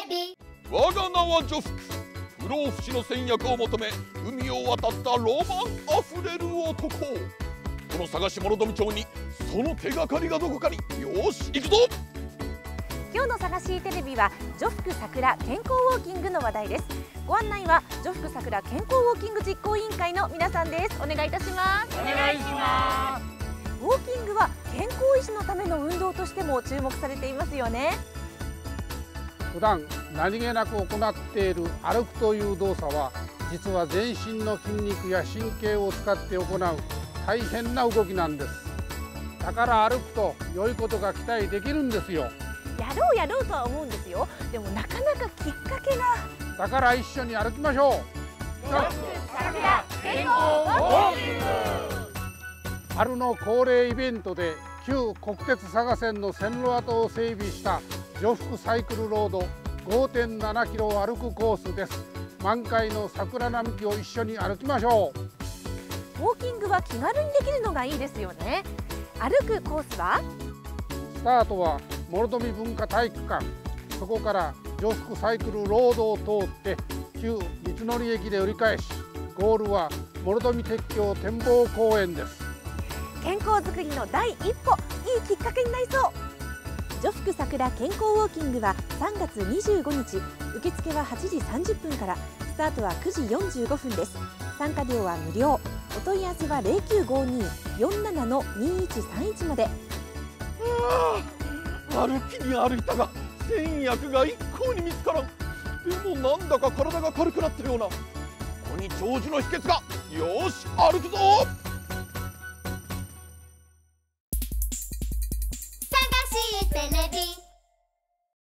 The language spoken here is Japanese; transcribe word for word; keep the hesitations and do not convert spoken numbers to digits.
ビ我が名はジョフク。不老不死の戦略を求め海を渡ったロマンあふれる男。この探し物富町にその手がかりがどこかに。よし行くぞ。 今日の探しテレビはジョフク桜健康ウォーキングの話題です。ご案内はジョフク桜健康ウォーキング実行委員会の皆さんです。お願いいたします。 お願いします。 ウォーキングは健康維持のための運動としても注目されていますよね。 普段何気なく行っている歩くという動作は実は全身の筋肉や神経を使って行う大変な動きなんです。だから歩くと良いことが期待できるんですよ。 やろうやろうとは思うんですよ。でもなかなかきっかけが。 だから一緒に歩きましょう。 ジョフク桜健康ウォーキング。 春の恒例イベントで旧国鉄佐賀線の線路跡を整備したジョフクサイクルロード ごてんななキロ歩くコースです。満開の桜並木を一緒に歩きましょう。ウォーキングは気軽にできるのがいいですよね。歩くコースはスタートは諸富文化体育館、そこからジョフクサイクルロードを通って旧道のり駅で折り返し、ゴールは諸富鉄橋展望公園です。 健康づくりの第一歩、いいきっかけになりそう。ジョフク桜健康ウォーキングはさんがつにじゅうごにち、受付ははちじさんじゅっぷんから、スタートはくじよんじゅうごふんです。参加料は無料。お問い合わせはゼロきゅうごに よんなな にいちさんいちまで。 歩きに歩いたが戦略が一向に見つからん。でもなんだか体が軽くなったような。ここに長寿の秘訣が。よし歩くぞ。